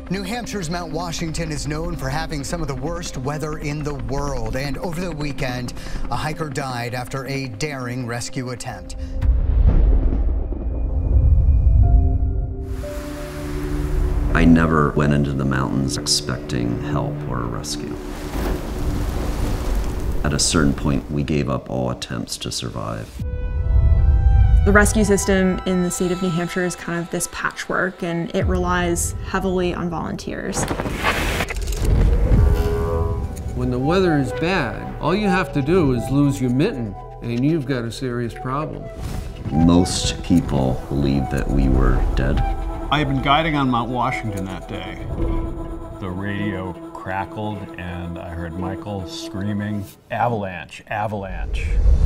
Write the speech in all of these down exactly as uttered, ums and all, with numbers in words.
New Hampshire's Mount Washington is known for having some of the worst weather in the world, and over the weekend, a hiker died after a daring rescue attempt. I never went into the mountains expecting help or a rescue. At a certain point, we gave up all attempts to survive. The rescue system in the state of New Hampshire is kind of this patchwork, and it relies heavily on volunteers. When the weather is bad, all you have to do is lose your mitten, and you've got a serious problem. Most people believed that we were dead. I had been guiding on Mount Washington that day. The radio crackled, and I heard Michael screaming, "Avalanche, avalanche."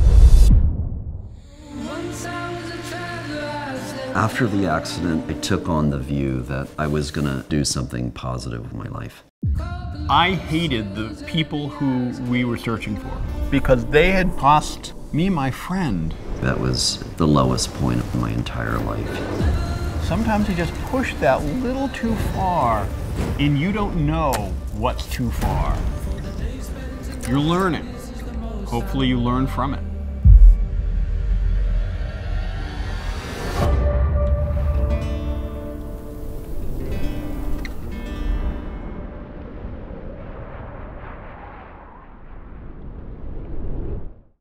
After the accident, I took on the view that I was gonna do something positive with my life. I hated the people who we were searching for because they had cost me my friend. That was the lowest point of my entire life. Sometimes you just push that little too far and you don't know what's too far. You're learning. Hopefully you learn from it.